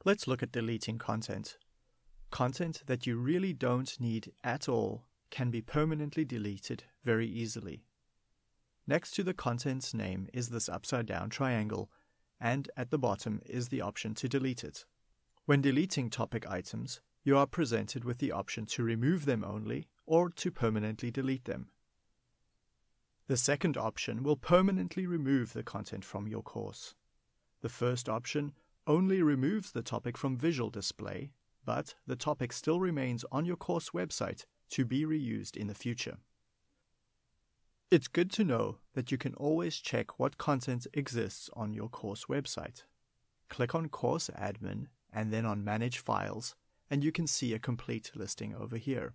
Let's look at deleting content. Content that you really don't need at all can be permanently deleted very easily. Next to the content's name is this upside-down triangle, and at the bottom is the option to delete it. When deleting topic items, you are presented with the option to remove them only or to permanently delete them. The second option will permanently remove the content from your course. The first option only removes the topic from visual display, but the topic still remains on your course website to be reused in the future. It's good to know that you can always check what content exists on your course website. Click on Course Admin and then on Manage Files, and you can see a complete listing over here.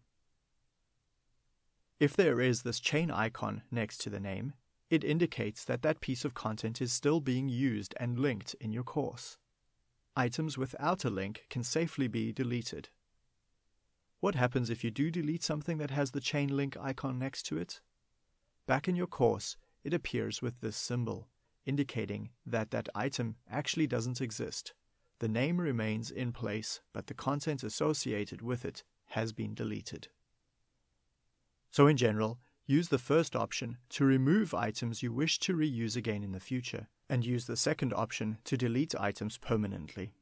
If there is this chain icon next to the name, it indicates that that piece of content is still being used and linked in your course. Items without a link can safely be deleted. What happens if you do delete something that has the chain link icon next to it? Back in your course, it appears with this symbol, indicating that that item actually doesn't exist. The name remains in place, but the content associated with it has been deleted. So in general, use the first option to remove items you wish to reuse again in the future, and use the second option to delete items permanently.